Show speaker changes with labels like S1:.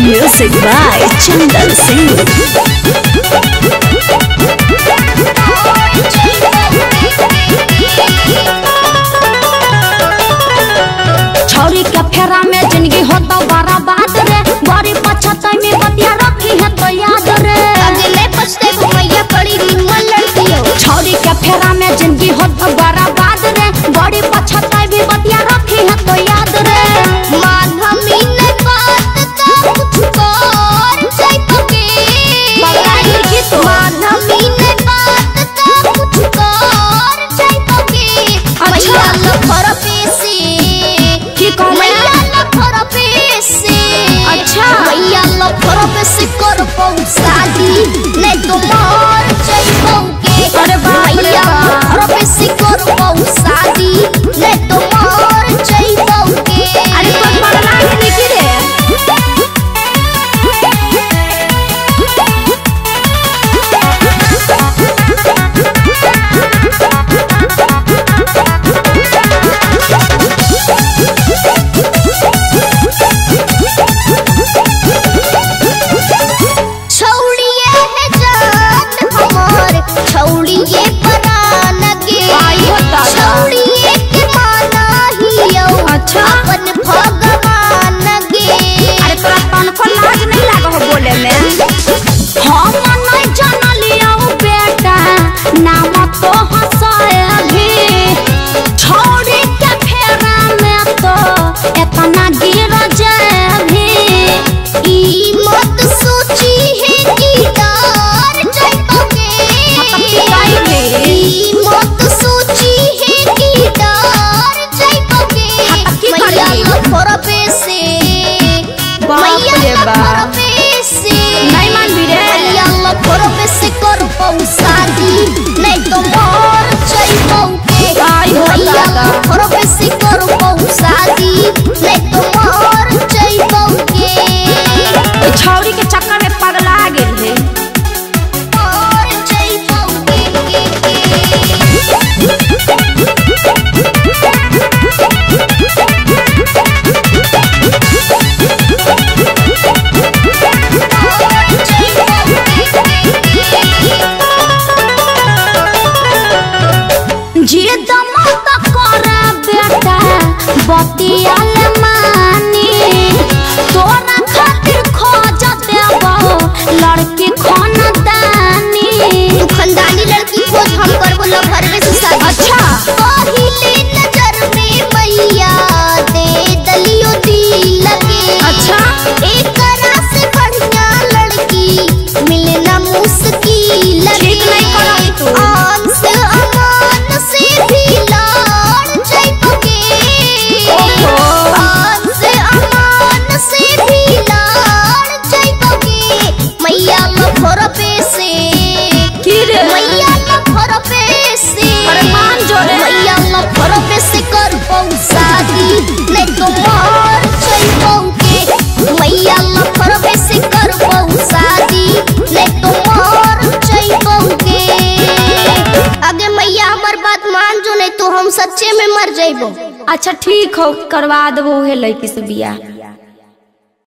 S1: Music by Chandan Singh.
S2: छौरी के फेरा में जिंदगी होता बर्बाद रे, बड़ी पछताई में बतिया रखी है तो याद रे।
S3: अगले पछते मैया पड़ी निमन लड़की हो।
S2: छौरी के फेरा में जिंदगी होता बर्बाद रे, बड़ी पछताई में बतिया रखी है तो याद रे।
S3: माधवी ने बात का कुछ कर जाइबे,
S2: बगाई की तो
S3: माधवी ने बात का कुछ कर जाइबे। मैया लफर पेसे
S2: की कहले
S3: मैया लफर पेसे।
S2: अच्छा
S3: मैया लफर पेसे कर पाऊ शादी, नहीं तो मर जाइबो के।
S2: अरे बाप रे
S3: मैया लफर पेसे कर पाऊ शादी, नहीं तो मर जाइबो के।
S2: अरे तो पगला के निकी रे।
S3: छौड़िए है जान हमार, छौड़िए परान के। छौड़िए के माना हियो
S2: अच्छा
S3: अपन भगवान गे।
S2: अरे तोरा तनको लाज नहीं लागो हो बोले में। हम नहीं जानलियो बेटा नाम तो हंसाए भी, छौड़ी के फेरा में तो इतना गिर जाए भी।
S3: ई मत सोची है कि डर जाइबोगे। ई मत सोची है कि डर जाइबोगे। मैया लफर पेसे, मैया लफर पेसे।
S2: नहीं मान भी रे।
S3: मैया लफर पेसे कर पाऊ शादी, नहीं तो मर जाइबोगे। मैया लफर पेसे कर पाऊ शादी, नहीं तो मर जाइबोगे।
S2: छौड़ी के चक्कर में पगला गेल है।
S3: मर जाइबोगे।
S2: जिद मत कर बेटा बतियाल मानी, तोरा खातिर खोज देबो लड़की खानदानी।
S3: तू खानदानी लड़की खोज, हम करबो लफर में से शादी।
S2: अच्छा
S3: पहिले नजर में मैया दे दलियो दिल के।
S2: अच्छा
S3: एकरा से बढ़िया लड़की मिलना मुश्किल गे।
S2: ठीक नहीं करब तू।
S3: आन से अमान से भी लड़ जाइबोगे। आन से अमान से भी लड़ जाइबोगे। मैया लफर पेसे,
S2: की रे
S3: मैया लफर पेसे।
S2: अरे मान जो रे।
S3: मैया लफर पेसे कर पाऊ शादी, नहीं तो मर जाइबोगे। मैया लफर पेसे कर पाऊ शादी, नहीं तो मर जाइबोगे। अगे मैया हमार बात मान जो, नहीं तो हम सच्चे में मर जाइबो।
S2: अच्छा ठीक हो, करवा देबो उहे लड़की से बियाह।